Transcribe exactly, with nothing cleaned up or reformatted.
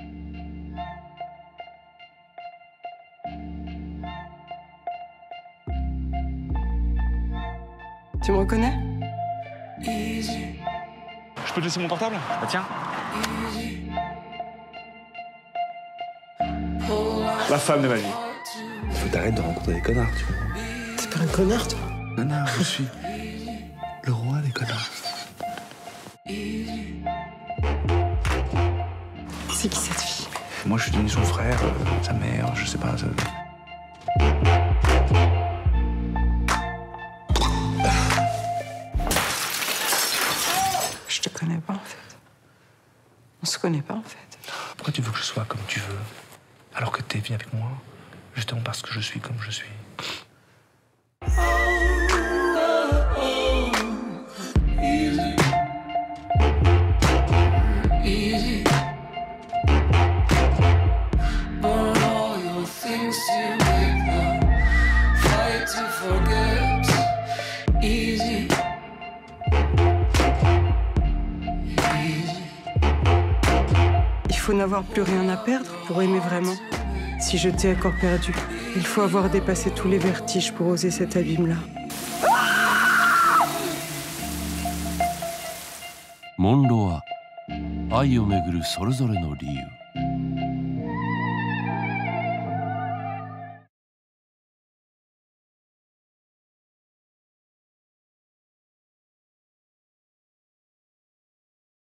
Tu me reconnais? Je peux te laisser mon portable? Bah tiens. La femme de ma vie. Faut t'arrêter de rencontrer des connards, tu vois. T'es pas un connard, toi? Connard, je suis le roi des connards. C'est qui cette fille? Moi, je suis devenu son frère, euh, sa mère, je sais pas. Ça... Je te connais pas, en fait. On se connaît pas, en fait. Pourquoi tu veux que je sois comme tu veux, alors que t'es vie avec moi, justement parce que je suis comme je suis? Il faut n'avoir plus rien à perdre pour aimer vraiment. Si je t'ai encore perdu, il faut avoir dépassé tous les vertiges pour oser cet abîme-là. モンロは愛をめぐるそれぞれの理由